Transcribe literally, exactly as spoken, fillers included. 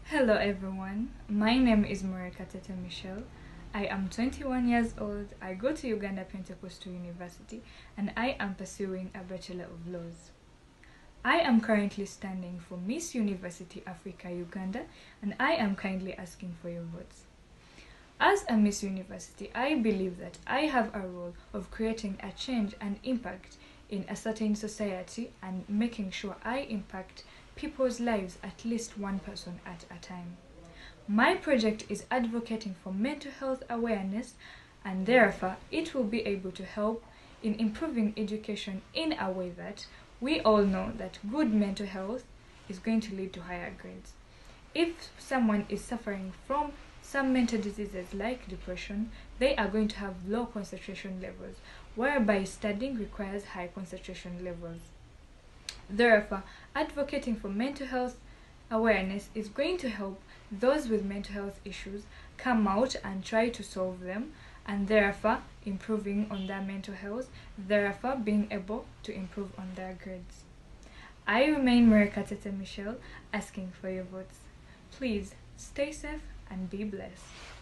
Hello everyone, my name is Murekatete Michelle. I am twenty-one years old, I go to Uganda Pentecostal University, and I am pursuing a Bachelor of Laws. I am currently standing for Miss University Africa Uganda, and I am kindly asking for your votes. As a Miss University, I believe that I have a role of creating a change and impact in a certain society and making sure I impact people's lives, at least one person at a time. My project is advocating for mental health awareness, and therefore it will be able to help in improving education in a way that we all know that good mental health is going to lead to higher grades. If someone is suffering from some mental diseases like depression, they are going to have low concentration levels, whereby studying requires high concentration levels. Therefore, advocating for mental health awareness is going to help those with mental health issues come out and try to solve them, and therefore improving on their mental health, therefore being able to improve on their grades. I remain Murekatete Michelle, asking for your votes. Please stay safe and be blessed.